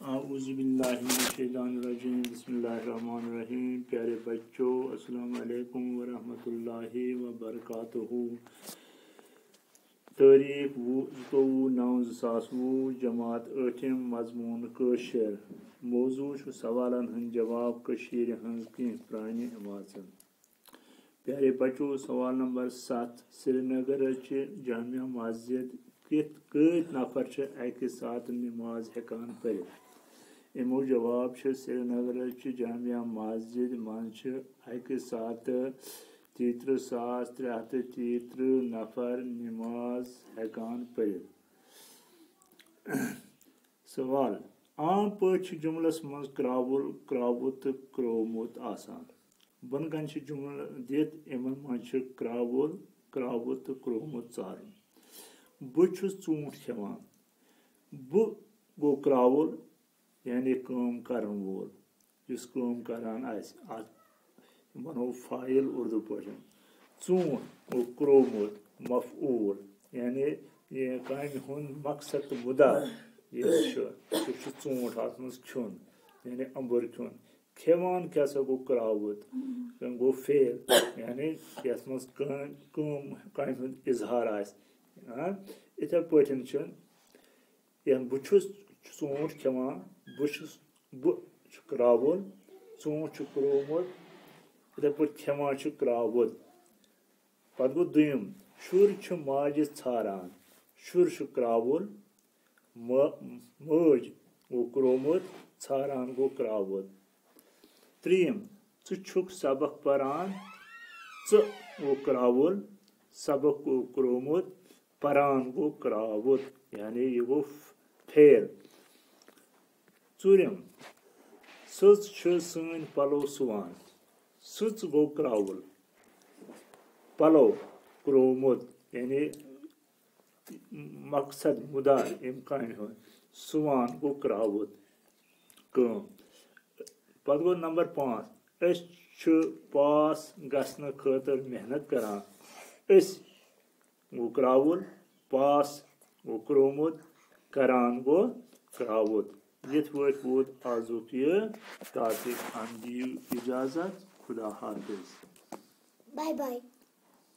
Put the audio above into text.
आऊज़ुबिल्लाहिमिनश्शैतानिर्रजीम बिस्मिल्लाहिर्रहमानिर्रहीम। प्यारे बच्चों, अस्सलामु अलैकुम वरहमतुल्लाहि वबरकातुहू। तारीख 29/9/2020 जमात 8 मजमून कशर। मौजू सवालन हंद जवाब कशीर हंज कह प्रानी आवाज़न। प्यारे बच्चों, सवाल नंबर 7 श्रीनगर जामिया मस्जिद कत नफर अके साथ नमाज हेकान पढ़ित। इमो जवाब श्रीनगर जामिया मस्जिद मज अके साथ 33,333 नफर नमाज हेकान पढ़ित। सवाल आम पे जुमलस मज क्रावुल क्रावुत तो क्रोमुत आसान। बन कन जुमल दित इमन मज क्रावुल क्रावुत तो क्रोमुत चारुन। बह ऊँट खेवान। बह गो क्रावुल यानी काम करन वोल जिस काम करान वनो फाइल उर्दू पे। ऊँट गो क्रोमुत मफऊल यानी ये कामि हुंद मकसद तो मुदा ऊँट अत मज खुन यानी अंबर खुन। खेवान क्या गो क्रावुत गो फेल यानी यथ मज काम हुंद इजहार इथे पठन बह ऊँट खेवान बह क्रावुल ऊँट क्रोमुत इथे पे खेवान क्रावुत। पत गो दुयम शुर माज छारान। शुर क्रावुल मज गो क्रोमुत छारान गो क्रावुत। त्रियम षुक सबक परान गो क्रावुल सबक गो क्रोमुत परान गो क्रावुत यानी ये गो फेल। चूरम सज सन पलो सुवान। सज गो क्रावुल पलो क्रोमुत यानी मकसद मुदा अम कामि हुंद सुवान गो क्रावुत काम। पत गो नंबर 5 पास गसन खतर मेहनत करान। गो क्रावुल पास गो क्रोमुत करान गो क्रावुत। यथ वोत आजुक ये टॉपिक। हम दियो इजाजत। खुदा हाफिज। Bye bye.